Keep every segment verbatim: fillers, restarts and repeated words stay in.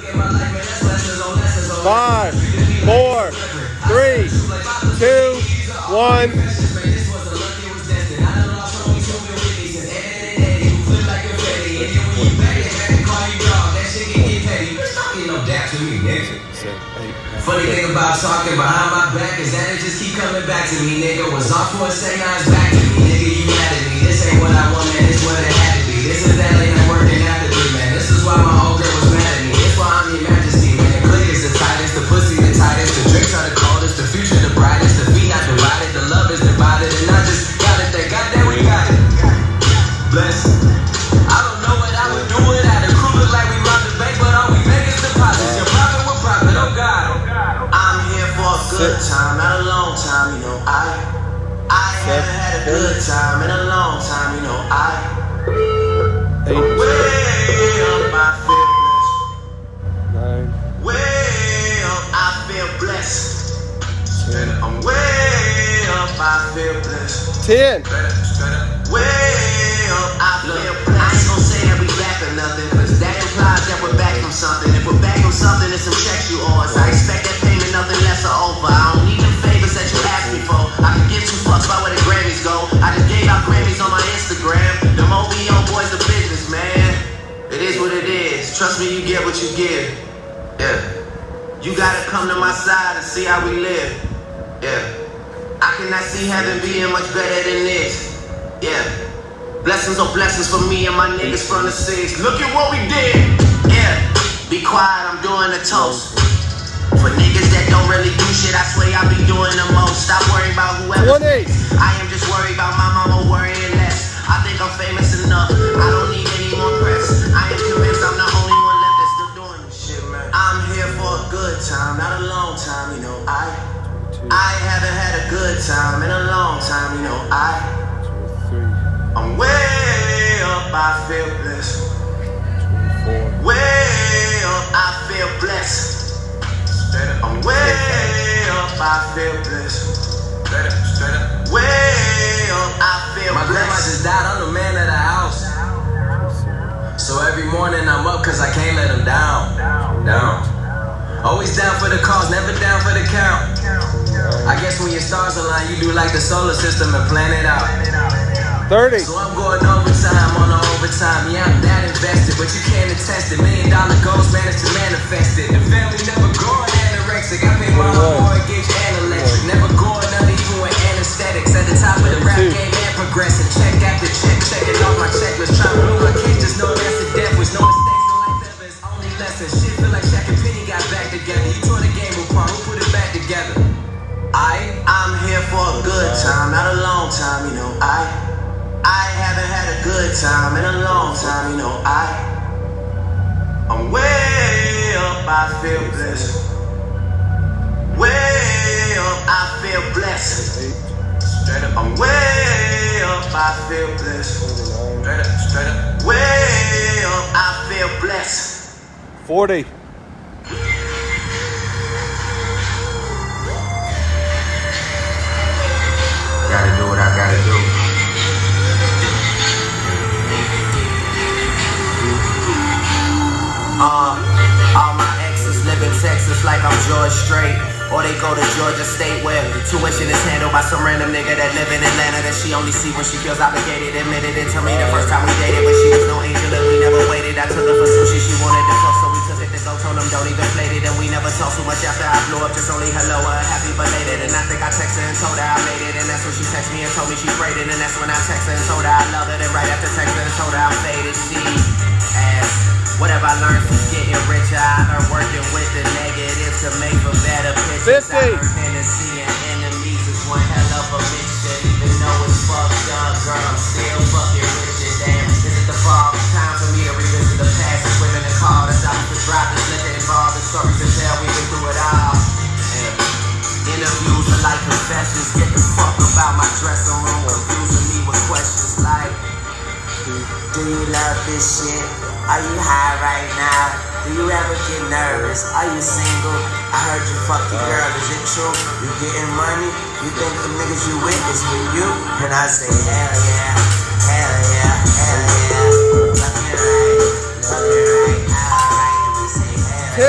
Five, four, three, two, one. Funny thing about talking behind my back is that it just keep coming back to me, nigga. Was off for a second, now it's back to me, nigga. You mad at me? This ain't what I want, man. This what it had to be. This is that late night working after three, man. This is why my old girl was mad at me. This why I'm your majesty, man. The click is the tightest, the pussy the tightest, the drinks are the coldest, the future the brightest, the feet not divided, the love is divided, and I just gotta thank God that we got it. Bless. I don't know what I would do without a crew. Look like we robbed the bank, but all we make is deposits. Your profit will profit, oh God. I'm here for a good time, not a long time, you know. I I haven't had a good time in a long time, you know. I way up, I feel blessed. Nine. Way up, I feel blessed. I'm way up, I feel blessed. Ten. Way up, I feel blessed. I ain't gon' say that we back or nothing, cause that implies that we're back from something. If we're back from something, it's some checks you owe us. I expect that payment, nothing less or over. I don't need the favors that you asked me for. I can give two fucks about where the Grammys go. I just gave out Grammys on my Instagram. Them O B O boys are business, man. It is what it is. Trust me, you get what you give. Yeah. You gotta come to my side and see how we live. Yeah. I cannot see heaven being much better than this. Yeah. Blessings on blessings for me and my niggas from the six. Look at what we did. Yeah. Be quiet, I'm doing a toast. For niggas that don't really do shit, I swear I be doing the most. Stop worrying about whoever. twenty. I am just worried about my mama worrying less. I think I'm famous enough. I don't need any more press. I am convinced I'm the only one left that's still doing this shit, man. I'm here for a good time, not a long time, you know. I I haven't had a good time in a long time, you know. I I'm way up, I feel blessed. Way up, I feel blessed. I'm way up, I feel blessed. Way up, I feel blessed. My grandma just died, I'm the man of the house. So every morning I'm up cause I can't let them down. Down. Always down for the cause, never down for the count. I guess when your stars align, you do like the solar system and plan it out. thirty. So I'm going overtime on the overtime. Yeah, I'm that invested, but you can't attest it. Million dollar goals managed to manifest it. The family never growing anorexic. I pay my own mortgage and electric. Never going under even with anesthetics. At the top of the rap game and progressing. Check after check, checking off my checklist. Trying to move my kids, just know that's the death. With no mistakes in life ever, it's only lessons. Shit feel like Shaq and Penny got back together. You tore the game apart, who put it back together? I, I'm here for a good time, not a long time, you know. I I haven't had a good time in a long time, you know. I I'm way up, I feel blessed. Way up, I feel blessed. I'm way up, I feel blessed. Straight up, straight up. Way up, I feel blessed. forty. Gotta do what I gotta do. Uh, all my exes live in Texas like I'm George Strait. Or they go to Georgia State where tuition is handled by some random nigga that live in Atlanta that she only see when she feels obligated. Admitted it to me the first time we dated, but she was no angel and we never waited. I took her for sushi, she wanted to fuck, so we took it to go. Told them don't even play it, and we never talked too much after I blew up. Just only hello, uh, happy belated. And I think I texted her and told her I made it, and that's when she texted me and told me she prayed it. And that's when I texted her and told her I love her. Then right after texting her and told her I faded, she asked. What have I learned from getting richer? I learned working with the negative to make for better pictures. fifty. I learned Hennessy and enemies is one hell of a mixture. Even though it's fucked up, girl, I'm still fucking richer. Damn, is it the fall? Time for me to revisit the past. It's women that call us out to drop this liquor involved. The stories to tell, we've been through it all. Yeah. Interviews are like confessions. Get the fuck about my dressing room. Confusing me with questions like, do you love this shit? Are you high right now? Do you ever get nervous? Are you single? I heard you fuck your girl, is it true? You getting money? You think the niggas you with is for you? And I say, hell yeah, hell yeah, hell yeah. Love me right, love me right, alright, and we say hell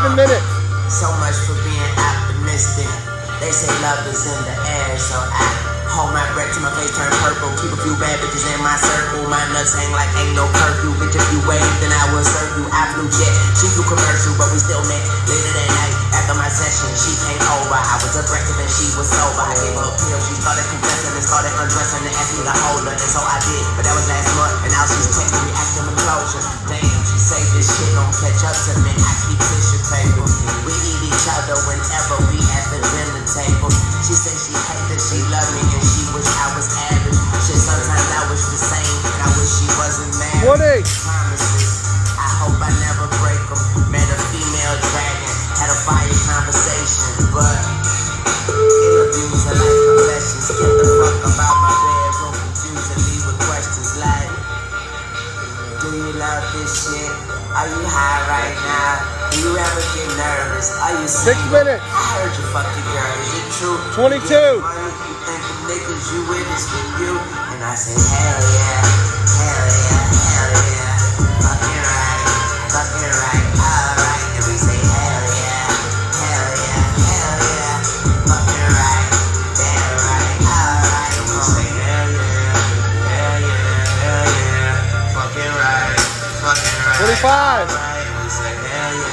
Seven minutes. So much for being optimistic. They say love is in the air, so I hold my breath till my face turn purple. Keep a few bad bitches in my circle. My nuts hang like ain't no curfew. Bitch, if you wave, then I will serve you. I flew jet, she flew commercial, but we still met. Later that night, after my session, she came over. I was aggressive and she was sober. I gave her a pill, she started confessing and started undressing and asked me to hold her, and so I did. But that was last month, and now she's texting me asking for closure. Damn, she say this shit don't catch up to me. I keep tissue paper. We eat each other whenever we at the dinner table. She say she hate that she love me and she wish I was average. Shit, sometimes I wish the same and I wish she wasn't married. twenty. Promises, I hope I never break them. Met a female dragon, had a fire conversation, but interviews are like confessions. Get the fuck about my bedroom, confusing me with questions like, do you love this shit? Are you high right now? Do you ever get nervous? Are you Six single? minutes. I heard you fuck your girl. Is it true? twenty-two. You money, you think the niggas you with is for you? And I say, hell yeah, hell yeah, hell yeah. Fucking right, fucking right, alright. And we say, hell yeah, hell yeah, hell yeah. Fucking right, damn right, alright. And we say, hell yeah, hell yeah, hell yeah. Fucking right, fucking right. twenty-five. Alright. And we say, hell yeah.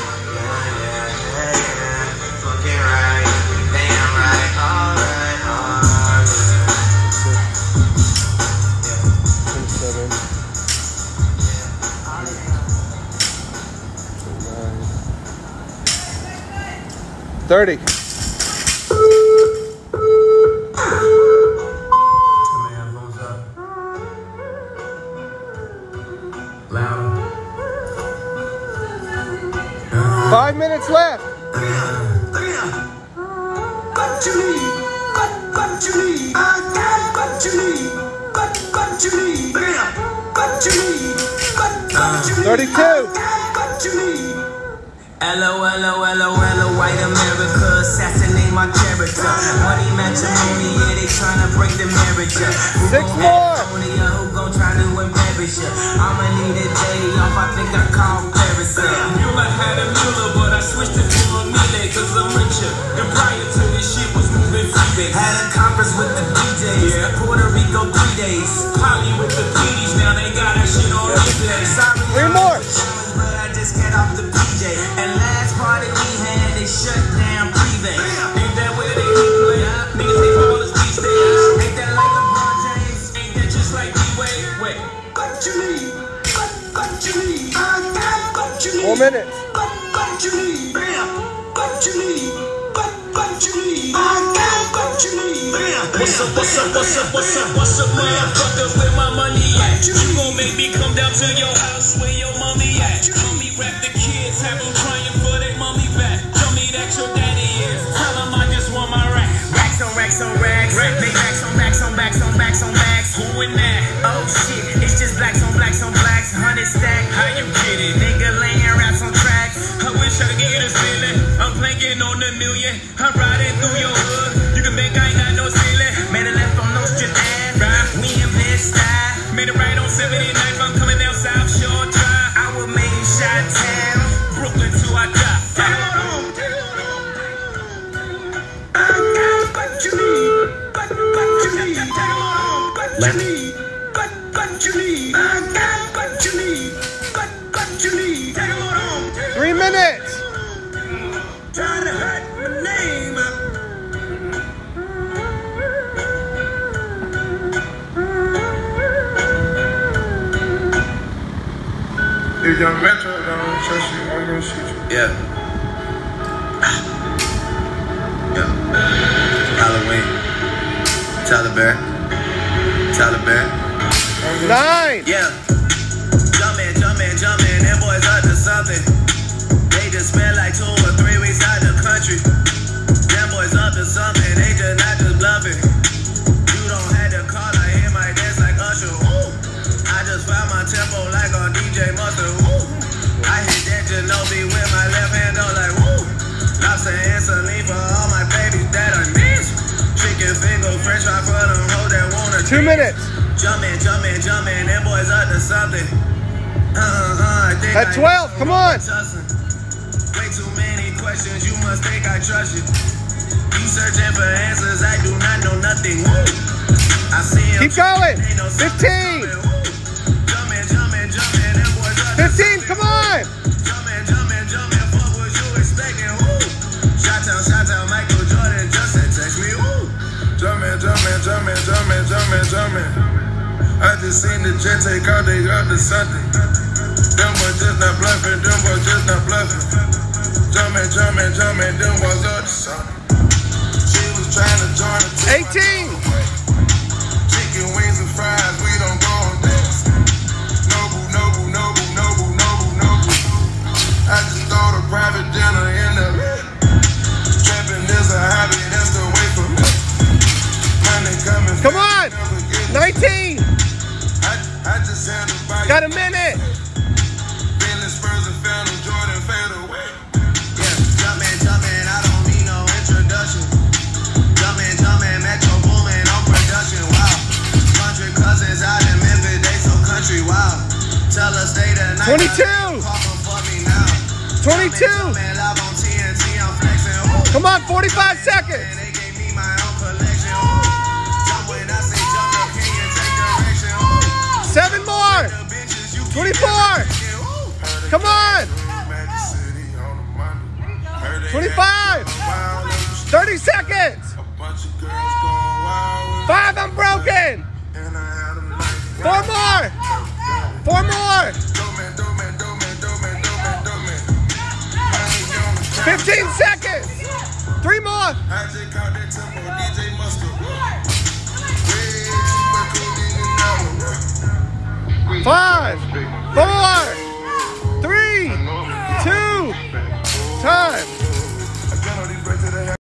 thirty. Five minutes left. What you need, what, what you need, I got what you need, what, what you need, what you need, what, what you need, thirty-two. I got what you need. L O L O L O L O, white America, assassinate my character. Money matrimony, yeah, they tryna break the marriage. Who Six gon' more. have Tony, uh, who gon' try to embarrass ya? I'ma need a day off, I think I call Paris up. Mueller had a Mueller, but I switched it to a Miele, cause I'm richer. And prior to this shit was moving freebase. Had a conference with the D Js, Yeah. Puerto Rico three days. Polly with the P Ds, now they got that shit on replay. Sorry, Three I'm more. pajamas, but I just got off the P J. And last party we had, they shut down Privé. Ain't that where they keep play? Niggas say ballers these days. Ain't that like LeBron James? Ain't that just like D-Wade? Wait. What you need? What, what you need? I got what you need. Four minutes. What, what you need? What you need? What, what you need? I got what you need. What's up, what's up, what's up, what's up, what's up, motherfucker? Where my money at? You gon' make me come down to your house where your mommy at? Mommy rap the kids, have them crying for their mommy back. Tell me that your daddy is. Tell them I just want my rap. Racks on racks on racks. Make racks on backs on backs on backs on backs. Who in that? Oh shit, it's just blacks on blacks on blacks. Hundred stack. How you get it? Nigga laying raps on tracks. I wish I could get this feeling. I'm playing on the million. I'm riding through your hood. You can think I ain't got no ceiling. Made a left on Nostrand Ave. We in Bed-Stuy. Made it right on seventy-ninth. I'm coming down South Shore Drive. I will make you Chi-Town. Brooklyn till I die. I got what you need. What, what you need? What you need? What, what you need? I got what you need. What, what you need? Three minutes. Trying to hurt my name. If young Metro don't trust you, I'm gonna shoot you. Yeah. Yeah. Halloween. Tyler Bear. Tyler Bear. Nine. Yeah. Jumpin', jumpin', jumpin', them boys up to something. They just spent like two or three weeks out the country. Them boys up to something, they just not just bluffing. You don't have to call, I hear my dance like Usher. Ooh. I just found my tempo like on D J Mustard. Ooh. I hit that Ginobili with my left hand on like woo. Lobster and saline for all my babies that I miss. Chicken finger, french fry for them hoes that wanna Two minutes. Jumpin', jumpin', jumpin', them boys up to something. Uh, uh, uh, I think At I twelve, come on. Wake too many questions, you must think I trust you. You searching for answers, I do not know nothing. Woo. I see him. Keep going. fifteen. Jumping, jumping, jumping, them boys up to fifteen, come on. Jumping, jumping, jumping, fuck what you expecting. Woo. Shout out, shout out, Michael Jordan just said text me. Woo. Jumping, jumping, jumping, jumping, jumping, jumping. I just seen the jet take out, they up to something. Them boys just not bluffing, them boys just not bluffing. Jumping, jumping, jumping, them boys up to something. She was trying to join the team. eighteen. Chicken wings and fries, we don't go on this. Noble, noble, noble, noble, noble, noble. I just throw the private dinner in the bed. Trapping is a hobby, that's the way for me. Money coming. Come on. nineteen. I, I just had to buy Got a minute. Bentley Spurs and Phantom Jordan fade away. Yeah, jumping, jumping, I don't need no introduction. Jumping, jumping, Metro booming on production. Wow. Hundred cousins out in Memphis, they so country. Wow. Tell us they the night. twenty-two. twenty-two. Jumping, live on T N T, I'm flexing. Ooh. Come on, forty-five seconds. They gave me my own collection. Ooh. Jump when I say jump, the king and take direction. Ooh. Seven more. The bitches, you keep twenty-four. Ooh. Come on. Magic City on a Monday. Heard they twenty-five. had wild in the street. thirty seconds. A bunch of girls going wild. Five unbroken. And I had them like Four more. Four more. Doman, doman, doman, doman, doman, doman. Money on the track. fifteen seconds. Three more. I just caught that tempo, D J Mustard. Way too much codeine and now. Five, four, three, two, time.